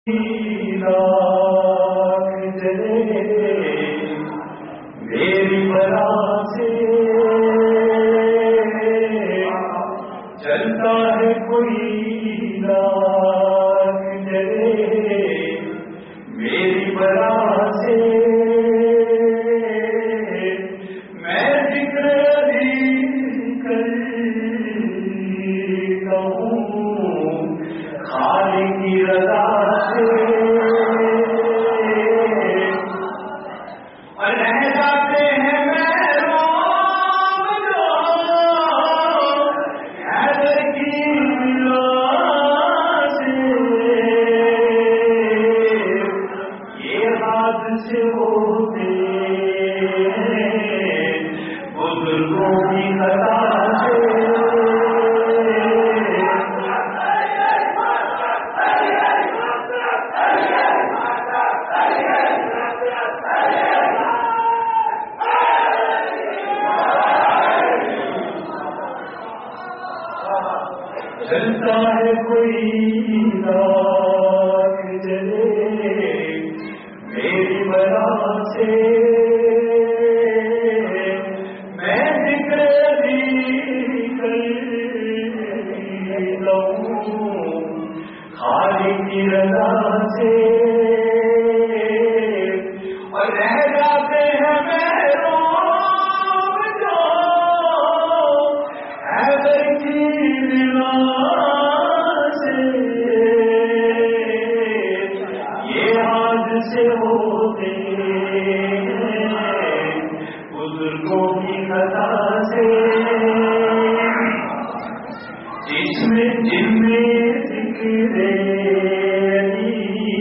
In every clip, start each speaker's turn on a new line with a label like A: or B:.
A: میری بلا سے چلتا ہے کوئی لاکھ جلے، میری بلا سے میں ذکر علی کرتا ہوں خالق کی رضا سے، اور رہ جاتے ہیں سے ہوتے بزرگوں کی خطا سے، چلتا ہے کوئی لاکھ جلے، میری بلا سے میں ذکر علی کرتا ہوں خالق کی رضا سے، اور رہ جاتے ہیں محروم جو حیدر کی بلا سے، یہ حادثے ہوتے بزرگوں کی خطا سے، جن میں ذکر علی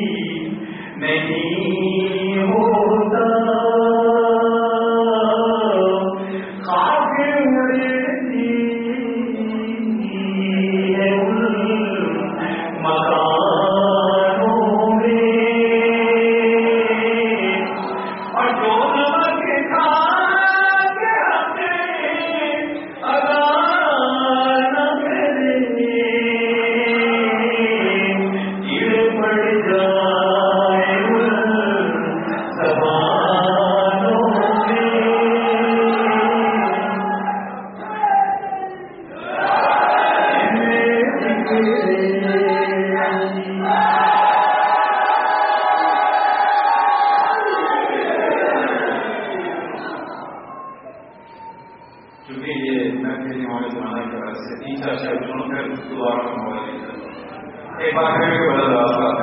A: نہیں ہوتا خاک اڑتی ہے ان مکانوں میں، اور جو نمک کھا کے ہمیں ادا نہ کرے، کیڑے پڑ جائے ان زبانوں میں، چونکہ یہ میں کہنے والے زمانہ کی وجہ سے تیسرا شعر سن کر دعا کا موقع ایک بار پھر بڑا راستہ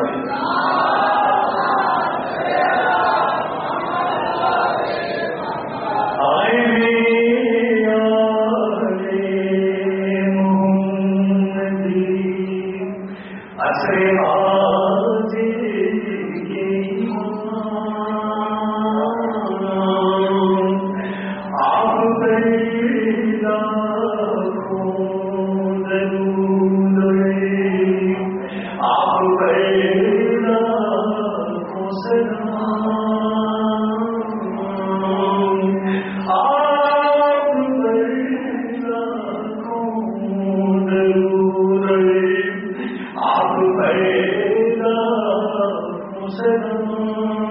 A: آپ